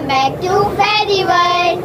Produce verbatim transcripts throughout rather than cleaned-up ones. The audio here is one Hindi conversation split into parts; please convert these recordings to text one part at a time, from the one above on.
back to Fairy World.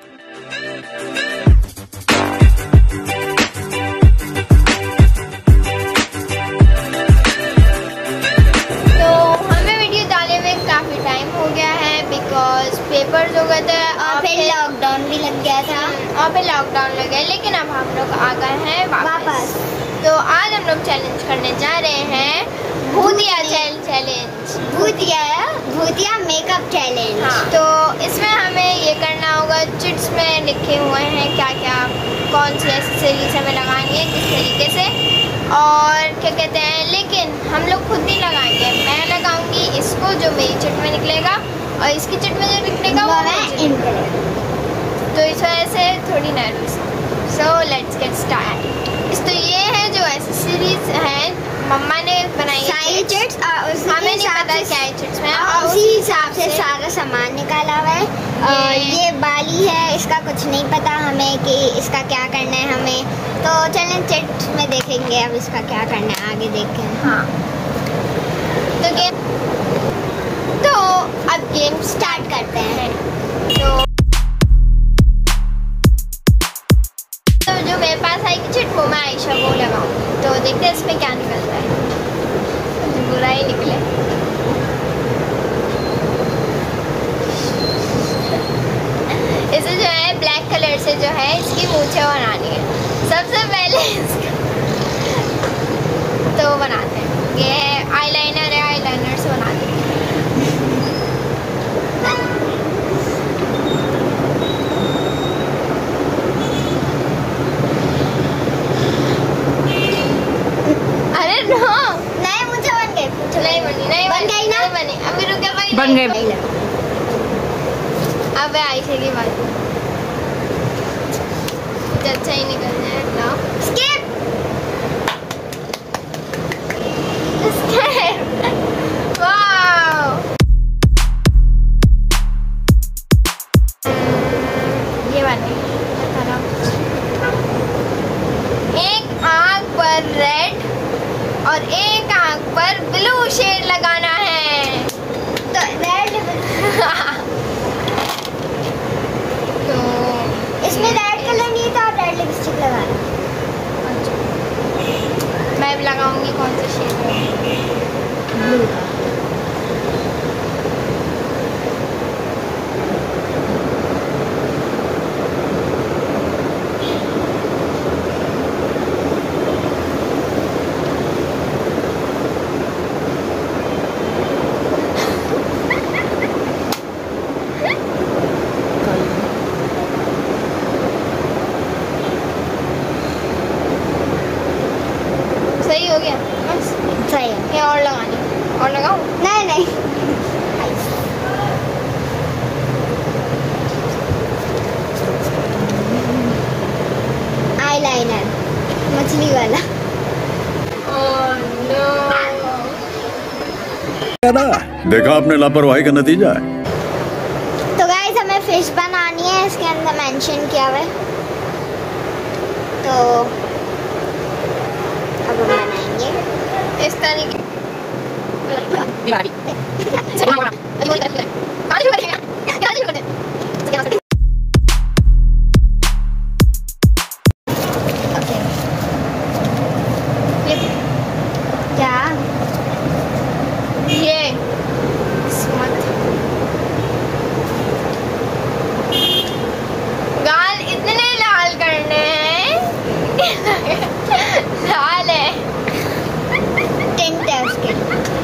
तो हमें वीडियो डाले हुए काफी टाइम हो गया है बिकॉज पेपर्स हो गए थे और फिर लॉकडाउन भी लग गया था और फिर लॉकडाउन लग गया, लेकिन अब हम लोग आ गए हैं वापस। तो आज हम लोग चैलेंज करने जा रहे हैं भूतिया चैलेंज, भूतिया भूतिया मेकअप चैलेंज। हाँ। तो इसमें हमें ये करना होगा, चिट्स में लिखे हुए हैं क्या क्या कौन सी एक्सेसरीज हमें लगानी है किस तरीके से और क्या कहते हैं, लेकिन हम लोग खुद नहीं लगाएंगे। मैं लगाऊंगी इसको जो मेरी चिट में निकलेगा और इसकी चिट में जो निकलेगा वो मैं। तो इस वजह से थोड़ी nervous. So let's get start. तो ये है जो एक्सेसरीज हैं मम्मा ने बनाई सारी चिट्स, हमें नहीं पता क्या है चिट्स में और उसी हिसाब से सारा सामान निकाला हुआ है। और ये बाली है, इसका कुछ नहीं पता हमें कि इसका क्या करना है हमें, तो चलें चिट्स में देखेंगे अब इसका क्या करना है, आगे देखें। हाँ तो गेम तो अब गेम स्टार्ट करते हैं। तो तो जो मेरे पास आएगी चिट वो मैं आयशा को लगाऊंगी, तो देखते हैं इसमें क्या निकलता है। बुरा ही निकले। इसे जो है ब्लैक कलर से जो है इसकी मूंछें बनानी है सबसे पहले इसका तो बनाते हैं। ये है आईलाइनर है, आईलाइनर से बनाते हैं। अरे नो नहीं मुझे बन गई, नहीं बनी, नहीं बन गई ना, बनी अभी रुके भाई, बन गई। अब आयशा की बात कुछ अच्छा ही निकल जाए ना। स्किप स्किप वाओ ये बनी। एक आँख पर रेड और एक आँख पर ब्लू शेड लगाना है। तो रेड तो इसमें रेड कलर नहीं था, रेड लिपस्टिक लगाना। अच्छा मैं भी लगाऊंगी कौन सा शेड है? ब्लू। सही हो गया बस, सही है। ये और लगानी, और लगाऊं? नहीं नहीं आईलाइनर मछली वाला। Oh no. देखा आपने लापरवाही का नतीजा है। तो गाइस हमें फिश बनानी है, इसके अंदर मेंशन किया हुआ है। तो अब हम बनाएंगे इस तरीके। क्या ये गाल इतने लाल करने हैं लाल है टिंट है उसके।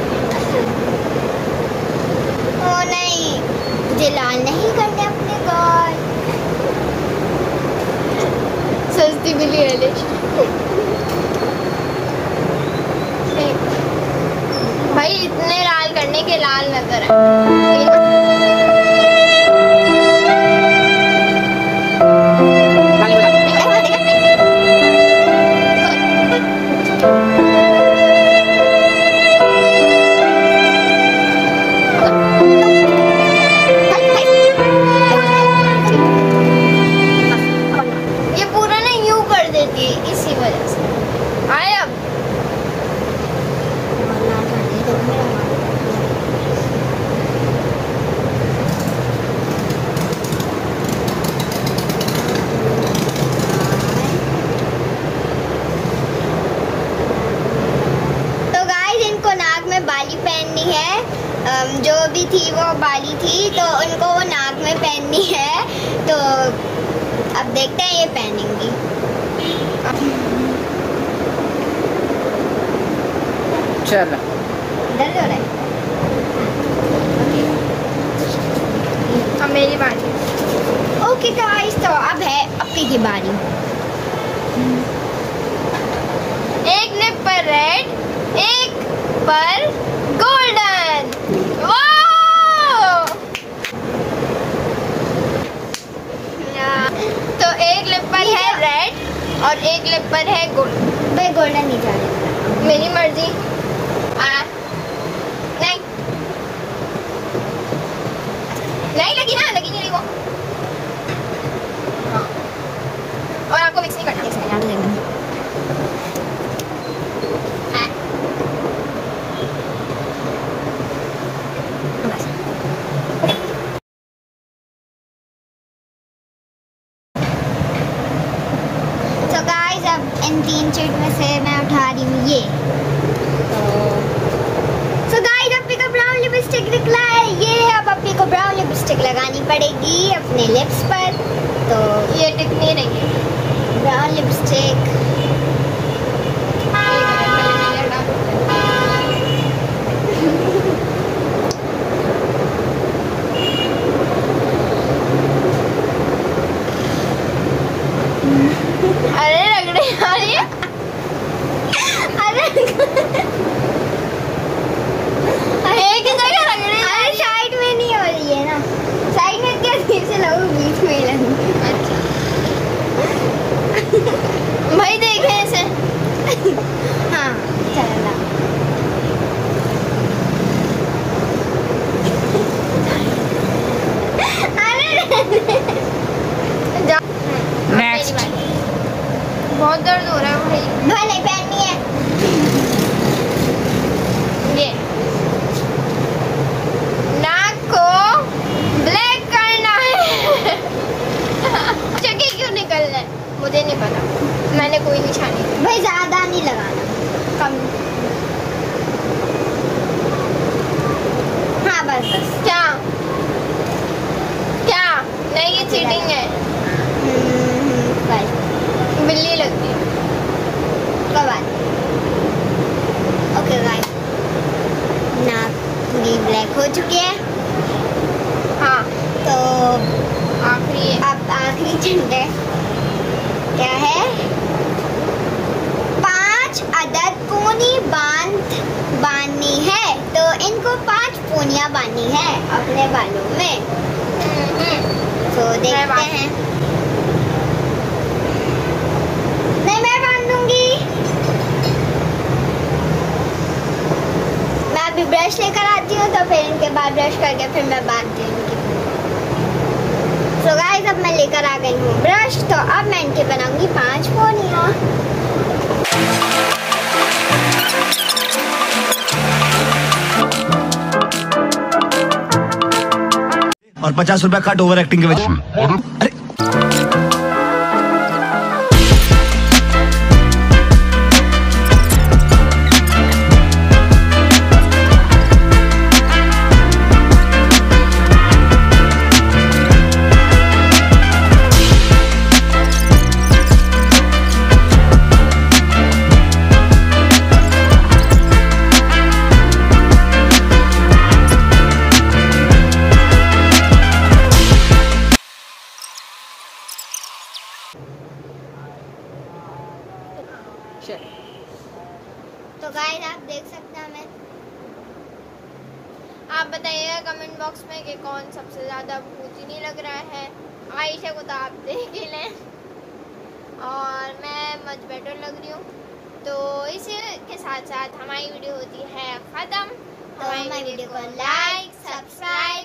ओ नहीं मुझे लाल नहीं करने अपने गाल। सस्ती बिली एलिश भाई इतने लाल करने के लाल नजर है। ये पूरा ना यूं कर देती भी थी वो बाली थी, तो उनको वो नाक में पहननी है, तो अब देखते हैं ये पहनेंगी। चलो दर्द हो रहा है। अब मेरी बारी। ओके गाइस, तो अब है अपनी की बारी। एक लिप पर रेड, एक पर गोल्डन। तो एक लिप पर है रेड और एक लिप पर है गोल्डन। भाई गोल्डन नहीं चाहिए, मेरी मर्जी। आ, नहीं नहीं लगी ना, लगी नहीं वो। हाँ। और आपको मिक्स नहीं करना, मिक्स नहीं करना। इन तीन चीट में से मैं उठा रही हूँ ये। सो गाइस, अपनी को ब्राउन लिपस्टिक निकला है ये। अब अपनी को ब्राउन लिपस्टिक लगानी पड़ेगी अपने लिप्स पर, तो ये टिक नहीं रही है ब्राउन लिपस्टिक। अरे लग रही है, अरे अरे की जगह लग रही है। अरे साइड में नहीं हो रही है ना, साइड में क्या धीरे से लगो, बीच में ही लगू। अच्छा भाई देखे ऐसे। हाँ चल नेक्स्ट। बहुत दर्द हो रहा है भाई। भले पहननी है ये। नाक को ब्लैक करना है। चक्के क्यों निकलना है मुझे नहीं पता, मैंने कोई निशानी नहीं। भाई ज्यादा नहीं लगाना, कम। हाँ बस बस। क्या क्या नहीं, ये चीटिंग है। बिल्ली लगती है कबाल। ओके गाइस, नाक पूरी ब्लैक हो चुकी है। हाँ तो आखिरी, अब आखिरी झंडे क्या है? पांच अदद पोनी बांध बांधनी है, तो इनको पांच पोनियां बांधनी है अपने बालों में। तो देखते हैं। ब्रश लेकर आती हूँ, तो फिर इनके बाद ब्रश करके फिर मैं बांधती हूँ इनकी। सो गाइस, अब मैं लेकर आ गई हूँ ब्रश, तो अब मैं इनके बनाऊंगी पांच पोनियाँ। और पचास रुपया कट ओवर एक्टिंग के वजह से। अरे तो गाइस, आप देख सकते हैं। मैं आप बताइएगा कमेंट बॉक्स में कि कौन सबसे ज़्यादा भूतनी लग रहा है। आयशा को तो आप देख ही लें, और मैं मच बेटर लग रही हूँ। तो इसी के साथ साथ हमारी वीडियो होती है ख़त्म। हमारी वीडियो को लाइक, सब्सक्राइब